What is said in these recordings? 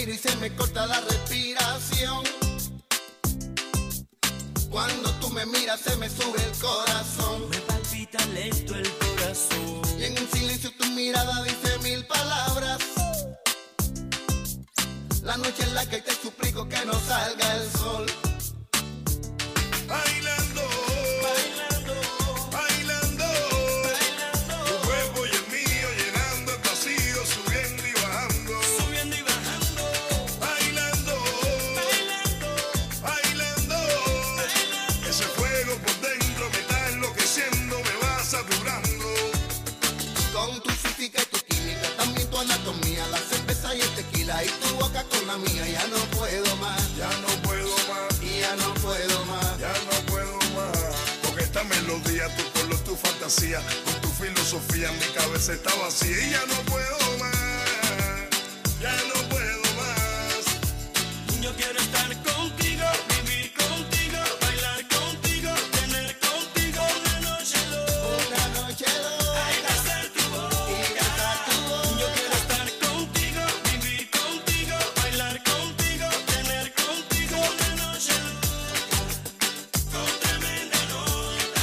miro y se me corta la respiración. Cuando tú me miras se me sube el corazón. Me palpita lento el corazón. Y en un silencio tu mirada dice 1000 palabras. La noche en la que te suplico que no salga el sol. Bailando, bailando, bailando, bailando. Tu cuerpo y el mío llenando el vacío, subiendo y bajando, subiendo y bajando. Bailando, bailando, bailando, bailando. Ese fuego por dentro me está enloqueciendo, me va saturando. Con tu física y tu química, también tu anatomía, la cerveza y el tequila y tu boca con la mía. Ya no puedo más, ya no puedo más, y ya no puedo más, ya no puedo más. Con esta melodía, tu color, tu fantasía, con tu filosofía, mi cabeza está vacía y ya no puedo más, ya no puedo más. Yo quiero estar contigo, vivir contigo, bailar contigo, tener contigo una noche loca. una noche loca. Ay, besar tu boca. Y besar tu boca. Yo quiero estar contigo, vivir contigo, bailar contigo, tener contigo una noche loca, con tremenda nota.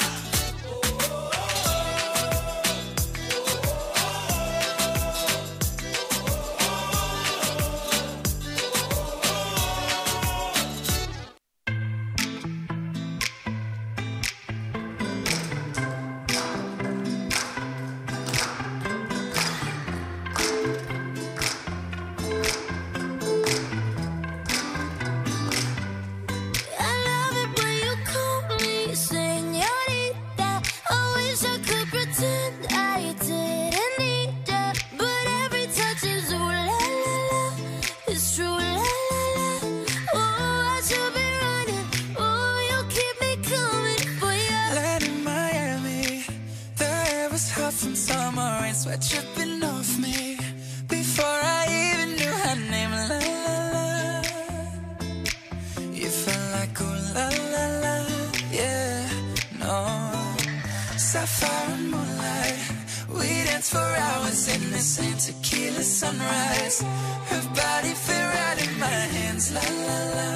I love it when you call me señorita. I wish I could pretend I didn't need ya, but every touch is ooh la la la. It's true la la la. Oh, I should be running. Oh, you keep me coming for ya. Land in Miami, the air was hot from summer rain, sweat dripping off me before I even knew her name. La la la, you felt like ooh la la la, yeah, no. Sapphire and moonlight, we danced for hours in the same tequila sunrise. Her body fit right in my hands, la la la.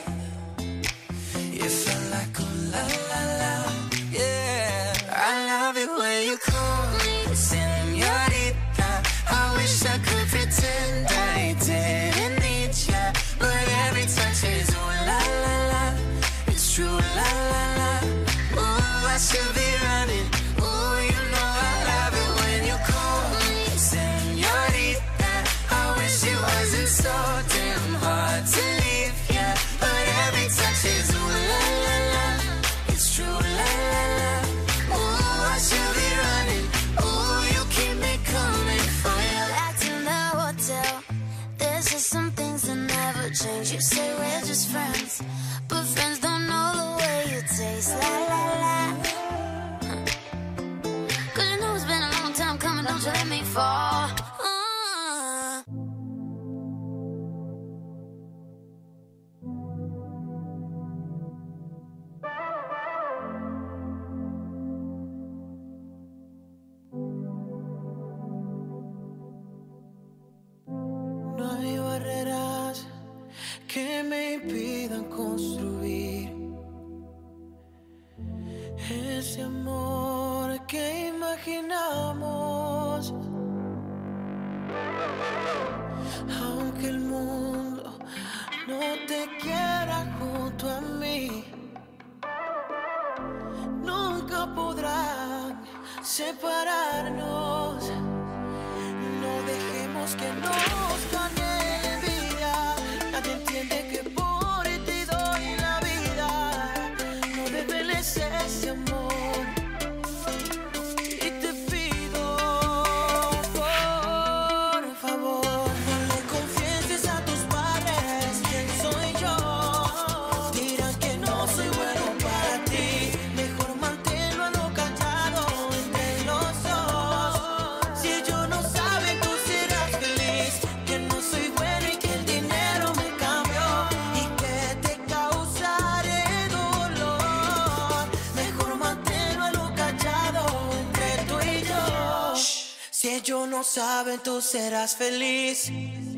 You felt like ooh la la la, yeah. I love it when you call me señorita. I wish I could pretend I didn't need ya, but every touch is ooh la la la. It's true la la la. Ooh, I should be running. Ooh, you know I love it when you call me señorita. I wish it wasn't so damn hard to leave ya, but every touch is ooh la la la. It's true la la la. Ooh, I should be running. Ooh, you keep me coming for ya. Back to the hotel. There's just some things that never change. You say we're just friends, but friends don't know the way you taste. La la la. Cause you know it's been a long time coming. Don't you let me fall. No hay barreras que me impidan construir ese amor que imaginamos. Aunque el mundo no te quiera junto a mí, nunca podrán separarnos. No dejemos que nos gane la envidia. Nadie entiende que por ti doy la vida. No reveles ese amor. Y te pido, por favor, no le confieses a tus padres quién soy yo. Dirán que no soy bueno para ti. Mejor manténlo a lo callado entre los dos. Si ellos no saben, tú serás feliz. Que no soy bueno y que el dinero me cambió y que te causaré dolor. Mejor manténlo a lo callado entre tú y yo. Si ellos no saben, tú serás feliz.